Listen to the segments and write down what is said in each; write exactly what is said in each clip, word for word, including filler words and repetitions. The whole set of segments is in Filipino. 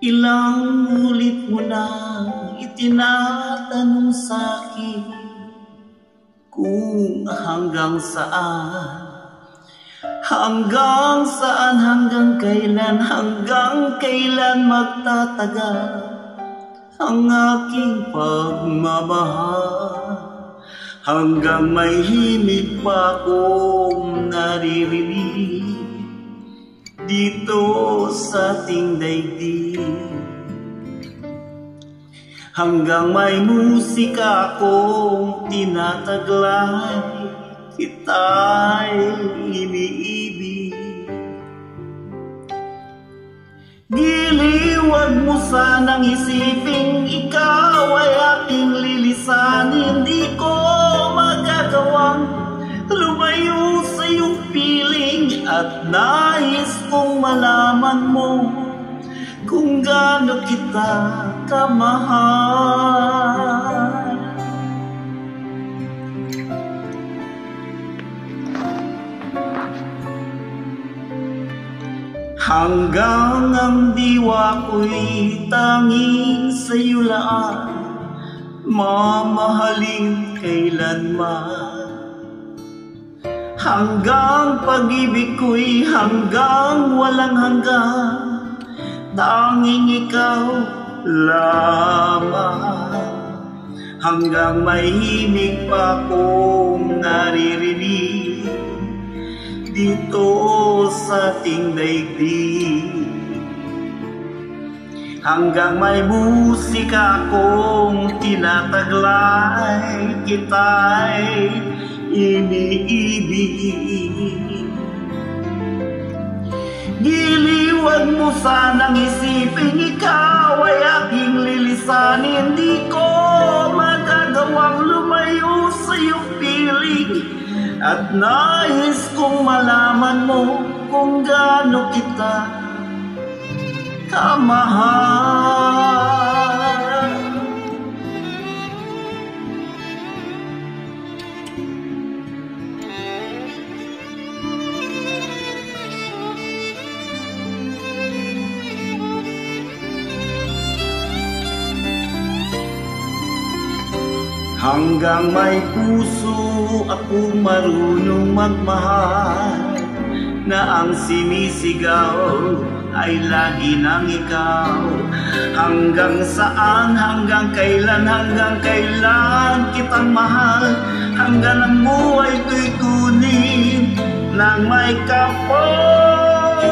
Ilang ulit mo na itinatanong sa'kin kung hanggang saan, hanggang saan, hanggang kailan, hanggang kailan magtatagal ang aking pagmamahal. Hanggang may himig pa akong naririnig dito sa ating daigdig. Hanggang may musika akong tinataglay, kita'y iniibig. Giliwag mo sanang isiping ikaw ay aking lilisanin. Di ko magagawang lumayo sa iyong piling, at nais kong malaman mo kung gaano kita kamahal. Hanggang ang diwa ko'y tanging sa'yo lang, mamahalin kailanman. Hanggang pag-ibig ko'y hanggang walang hanggan, tanging ikaw lamang. Hanggang may himig pa akong naririnig dito sa ating daigdig. Hanggang may musika akong tinataglay, kita'y iniibig. Giliwag mo sanang isipin ikaw ay aking lilisanin. Di ko magagawang lumayo sa iyong piling, at nais kong malaman mo kung gaano kita kamahal. Hanggang may puso ako marunong magmahal, na ang sinisigaw ay lagi ng ikaw. Hanggang saan, hanggang kailan, hanggang kailan kitang mahal. Hanggang ang buhay ko'y kunin ng may kapal.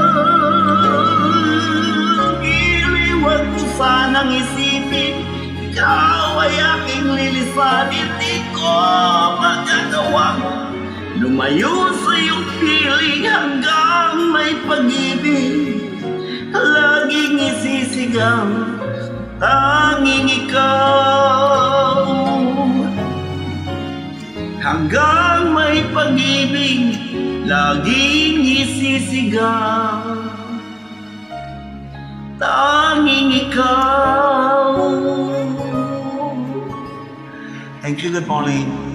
Iliwag ko sanang isipin ikaw ay aking lilisanin. Di ko magagawang lumayo sa iyong piling, hanggang may pag-ibig laging isisigaw, tanging ikaw. Hanggang may pag-ibig laging isisigaw, tanging ikaw. Thank you, good morning.